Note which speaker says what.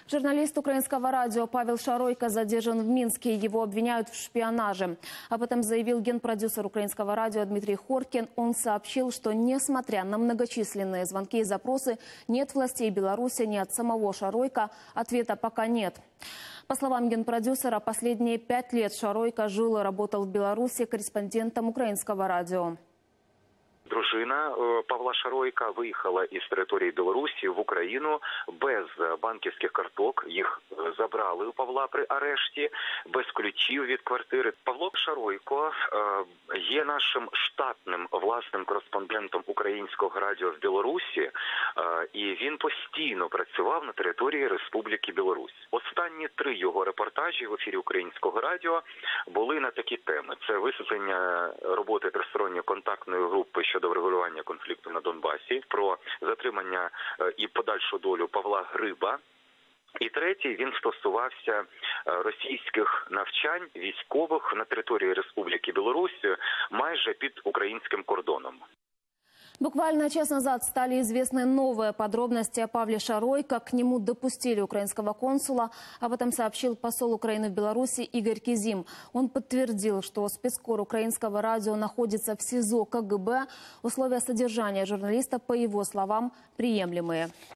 Speaker 1: Журналист украинского радио Павел Шаройко задержан в Минске. Его обвиняют в шпионаже. Об этом заявил генпродюсер украинского радио Дмитрий Хоркин. Он сообщил, что несмотря на многочисленные звонки и запросы, ни от властей Беларуси, ни от самого Шаройко ответа пока нет. По словам генпродюсера, последние 5 лет Шаройко жил и работал в Беларуси корреспондентом украинского радио.
Speaker 2: Дружина Павла Шаройка виїхала із території Білорусі в Україну без банківських карток. Їх забрали у Павла при арешті, без ключів від квартири. Павло Шаройко є нашим штатним власним кореспондентом українського радіо в Білорусі, і він постійно працював на території Республіки Білорусь. Останні 3 його репортажі в ефірі українського радіо були на такі теми. Це висвітлення роботи тристоронньої контактної групи щодо врегулювання конфлікту на Донбасі, про затримання і подальшу долю Павла Гриба. І третій, він стосувався російських навчань військових на території Республіки Білорусь майже під українським кордоном.
Speaker 1: Буквально час назад стали известны новые подробности о Павле Шаройко. К нему допустили украинского консула. Об этом сообщил посол Украины в Беларуси Игорь Кизим. Он подтвердил, что спецкор украинского радио находится в СИЗО КГБ. Условия содержания журналиста, по его словам, приемлемые.